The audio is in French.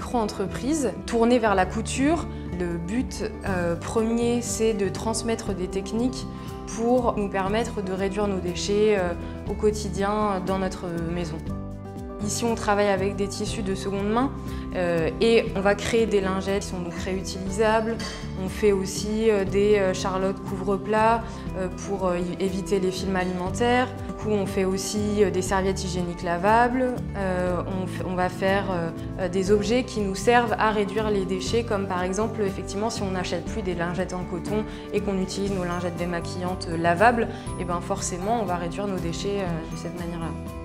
micro-entreprise tournée vers la couture. Le but premier, c'est de transmettre des techniques pour nous permettre de réduire nos déchets au quotidien dans notre maison. Ici, on travaille avec des tissus de seconde main et on va créer des lingettes qui sont donc réutilisables. On fait aussi des charlottes couvre-plats pour éviter les films alimentaires. Du coup, on fait aussi des serviettes hygiéniques lavables. On va faire des objets qui nous servent à réduire les déchets, comme par exemple, effectivement, si on n'achète plus des lingettes en coton et qu'on utilise nos lingettes démaquillantes lavables, et ben forcément, on va réduire nos déchets de cette manière-là.